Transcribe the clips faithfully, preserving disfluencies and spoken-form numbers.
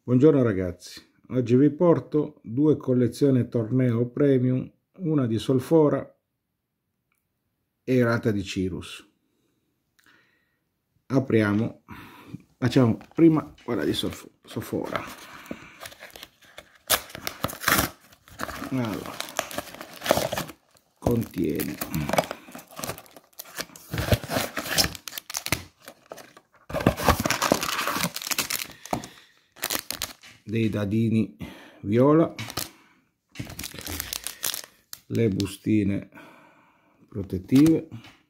Buongiorno ragazzi, oggi vi porto due collezioni Torneo Premium, una di Solfora e l'altra di Cirrus. Apriamo, facciamo prima quella di Solfora. Allora, contiene dei dadini viola, le bustine protettive,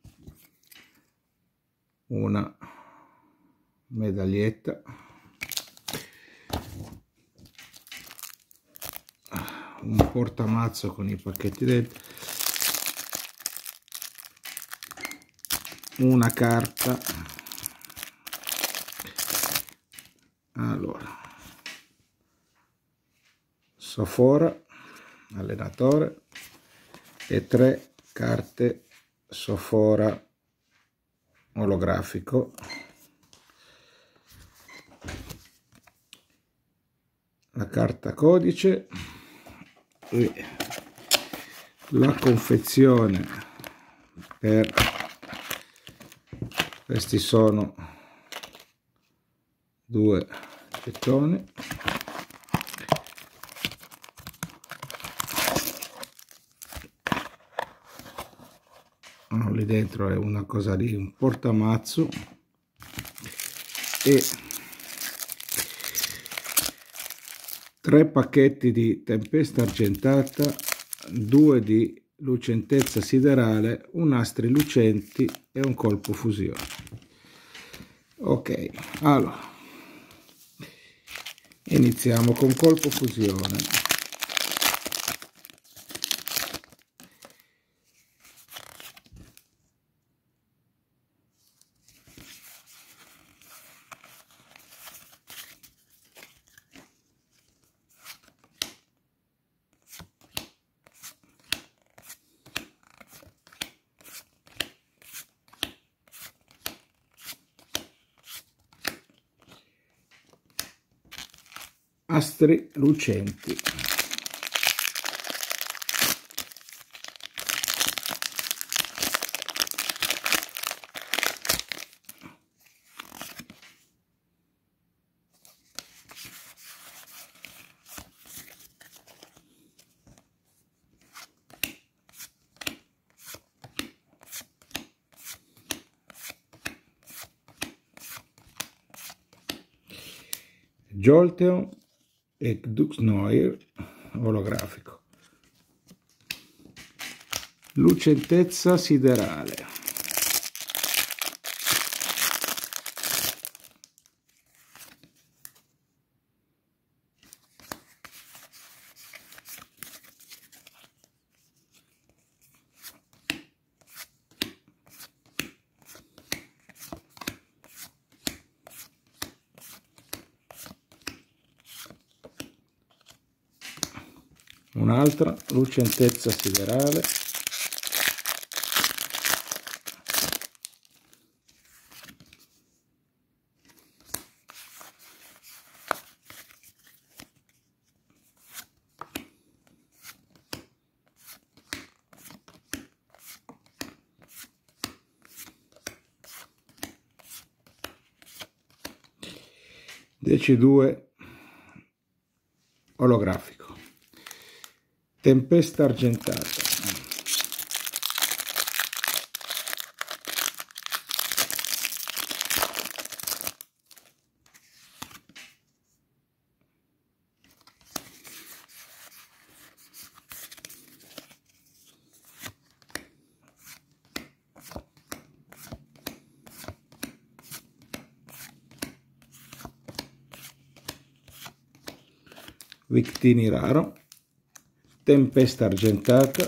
una medaglietta, un portamazzo con i pacchetti dentro, una carta. Allora, Solfora, allenatore, e tre carte Solfora olografico. La carta codice e la confezione per questi sono due gettoni. Lì dentro è una cosa di un portamazzo e tre pacchetti di tempesta argentata, due di lucentezza siderale, un nastri lucenti e un colpo fusione. Ok, allora iniziamo con colpo fusione. Nastri lucenti. Jolteon e Duxnoir olografico. Lucentezza siderale. Un'altra lucentezza siderale, decidue olografico. Tempesta argentata, Victini raro, tempesta argentata,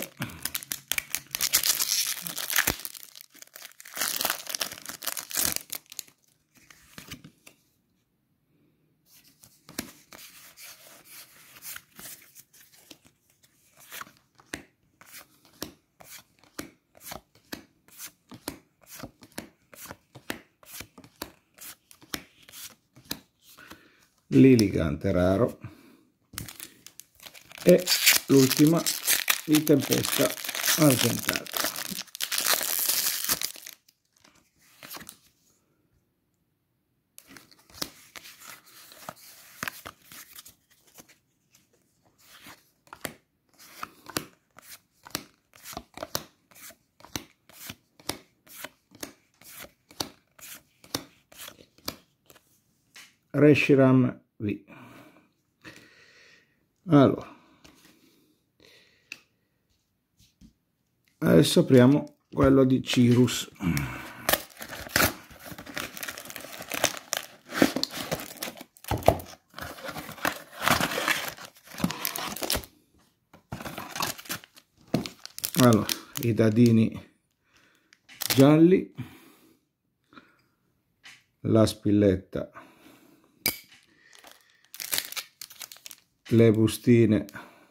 Liligantes raro e l'ultima di Tempesta argentata. Reshiram V. Allora, adesso apriamo quello di Cirrus. Allora, i dadini gialli, la spilletta, le bustine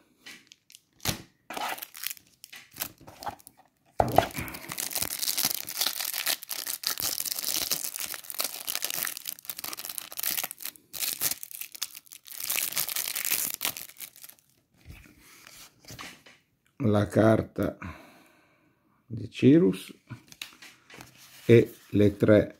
la carta di Cirrus e le tre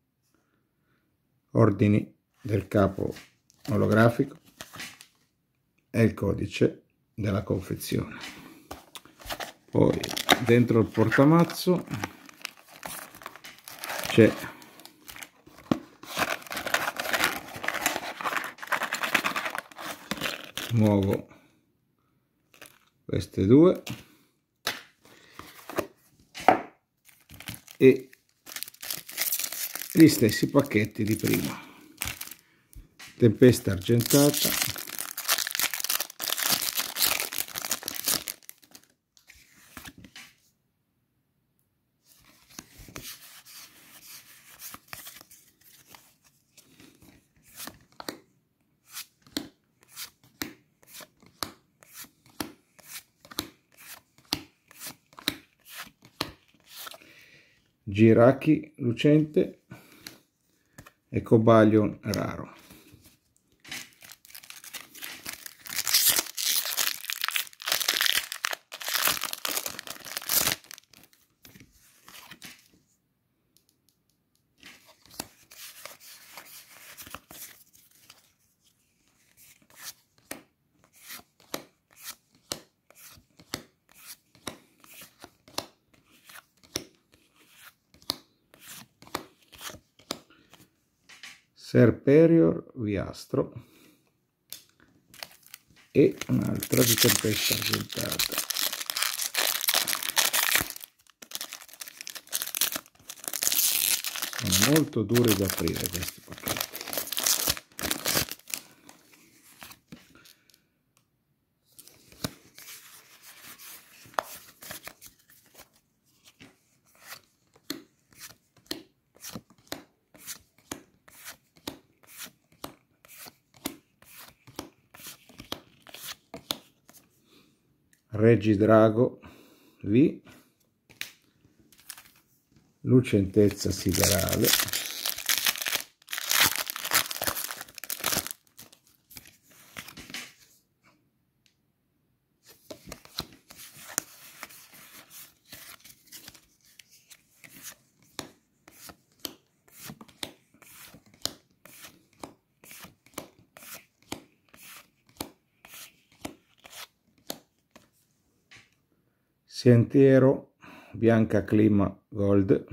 ordini del capo olografico e il codice della confezione. Poi dentro il portamazzo c'è nuovo queste due e gli stessi pacchetti di prima. Tempesta argentata, Jiraki lucente e Cobalion raro. Serperior Viastro e un'altra di Tempesta argentata. Sono molto duri da aprire questi pacchetti. Regidrago V, lucentezza siderale, Sentiero bianca clima gold,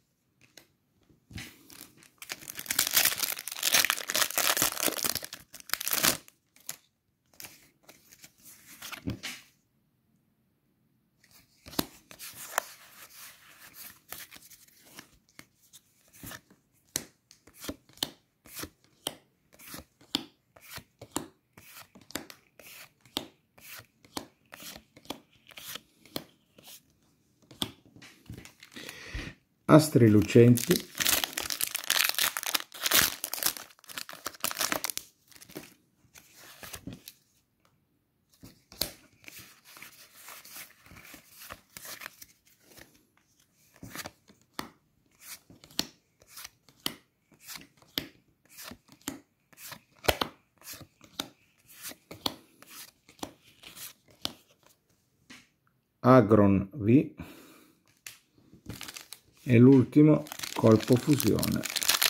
astri lucenti, Agron V e l'ultimo colpo fusione.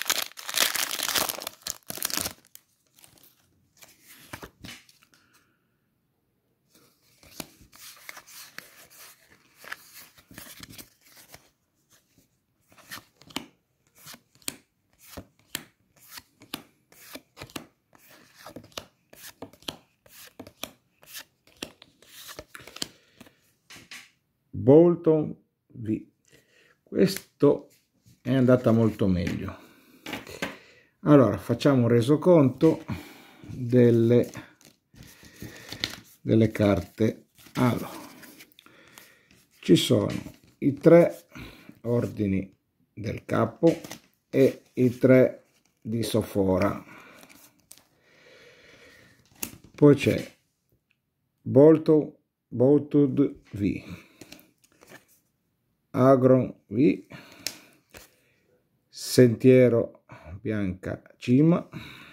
Bolton V. Questo è andata molto meglio. Allora facciamo un resoconto delle, delle carte. Allora, ci sono i tre ordini del capo e i tre di Sofora. Poi c'è Bolton Boltud V, Agron V, Sentiero Bianca Cima,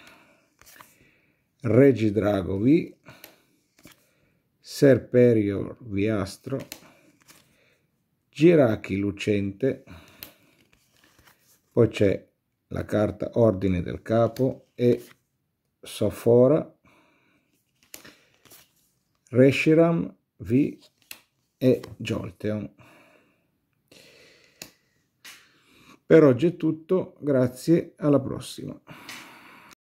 Regidrago V, Serperior Viastro, Girachi Lucente, poi c'è la carta Ordine del Capo e Sofora, Reshiram V e Jolteon. Per oggi è tutto, grazie, alla prossima.